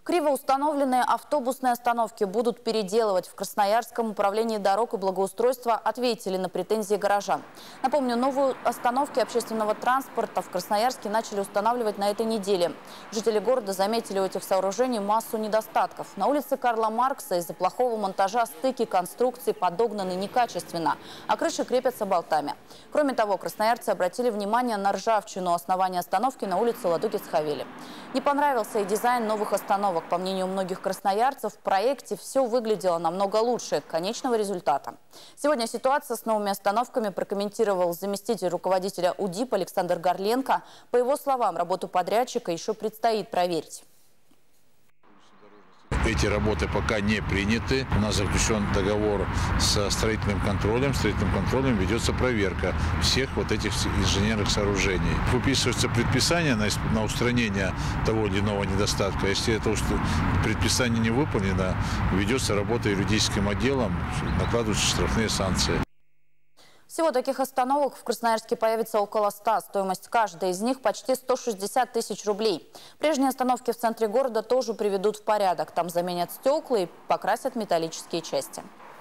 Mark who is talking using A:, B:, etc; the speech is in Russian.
A: Криво установленные автобусные остановки будут переделывать. В Красноярском управлении дорог и благоустройства ответили на претензии горожан. Напомню, новые остановки общественного транспорта в Красноярске начали устанавливать на этой неделе. Жители города заметили у этих сооружений массу недостатков. На улице Карла Маркса из-за плохого монтажа стыки конструкций подогнаны некачественно, а крыши крепятся болтами. Кроме того, красноярцы обратили внимание на ржавчину основания остановки на улице Ладуги-Цхавели. Не понравился и дизайн новых остановок. По мнению многих красноярцев, в проекте все выглядело намного лучше конечного результата. Сегодня ситуация с новыми остановками прокомментировал заместитель руководителя УДИП Александр Горленко. По его словам, работу подрядчика еще предстоит проверить.
B: Эти работы пока не приняты. У нас заключен договор со строительным контролем. Строительным контролем ведется проверка всех вот этих инженерных сооружений. Выписывается предписание на устранение того или иного недостатка. Если это предписание не выполнено, ведется работа юридическим отделом, накладываются штрафные санкции.
A: Всего таких остановок в Красноярске появится около 100. Стоимость каждой из них почти 160 тысяч рублей. Прежние остановки в центре города тоже приведут в порядок. Там заменят стекла и покрасят металлические части.